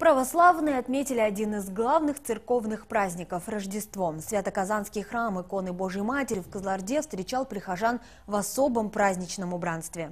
Православные отметили один из главных церковных праздников – Рождество. Свято-Казанский храм иконы Божьей Матери в Кызылорде встречал прихожан в особом праздничном убранстве.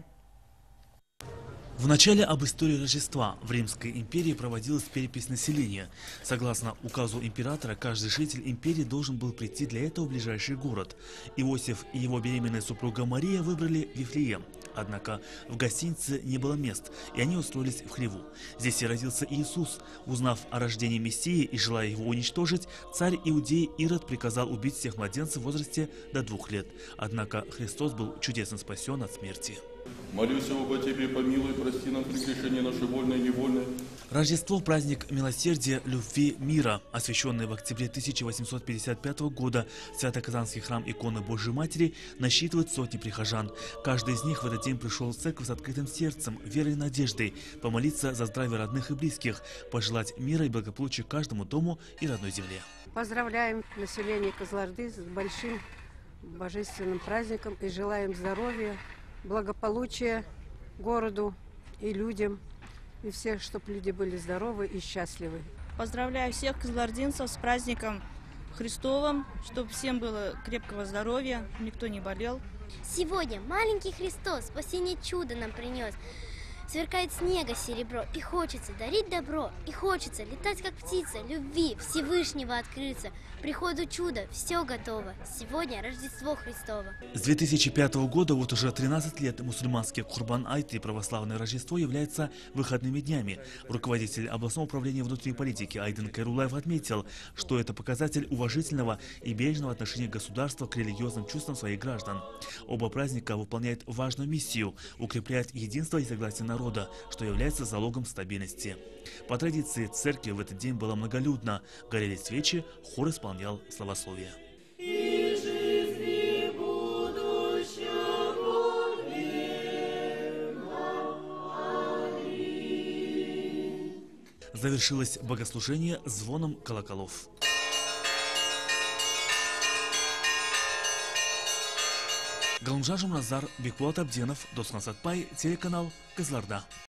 В начале об истории Рождества в Римской империи проводилась перепись населения. Согласно указу императора, каждый житель империи должен был прийти для этого в ближайший город. Иосиф и его беременная супруга Мария выбрали Вифлеем. Однако в гостинице не было мест, и они устроились в хлеву. Здесь и родился Иисус. Узнав о рождении Мессии и желая его уничтожить, царь Иудеи Ирод приказал убить всех младенцев в возрасте до 2 лет. Однако Христос был чудесно спасен от смерти. Молюсь о Тебе, помилуй, прости нам прегрешения наши вольные и невольные. Рождество – праздник милосердия, любви, мира. Освященный в октябре 1855 года Свято-Казанский храм иконы Божьей Матери насчитывает сотни прихожан. Каждый из них в этот день пришел в церковь с открытым сердцем, верой и надеждой, помолиться за здравие родных и близких, пожелать мира и благополучия каждому дому и родной земле. Поздравляем население Кызылорды с большим божественным праздником и желаем здоровья, благополучия городу и людям, и всех, чтобы люди были здоровы и счастливы. Поздравляю всех кызылординцев с праздником Христовым, чтобы всем было крепкого здоровья, никто не болел. Сегодня маленький Христос спасение чудо нам принес. Сверкает снега серебро, и хочется дарить добро, и хочется летать как птица, любви Всевышнего открыться. Приходу чуда, все готово. Сегодня Рождество Христово. С 2005 года вот уже 13 лет мусульманский Курбан-Айт и православное Рождество являются выходными днями. Руководитель областного управления внутренней политики Айдын Кайруллаев отметил, что это показатель уважительного и бережного отношения государства к религиозным чувствам своих граждан. Оба праздника выполняют важную миссию – укреплять единство и согласие народа, что является залогом стабильности. По традиции церкви в этот день было многолюдно. Горели свечи, хор исполнял славословие. Завершилось богослужение звоном колоколов. Галымжан Жумразар, Бекболат Абденов, Досхан Сатпай, телеканал Кызылорда.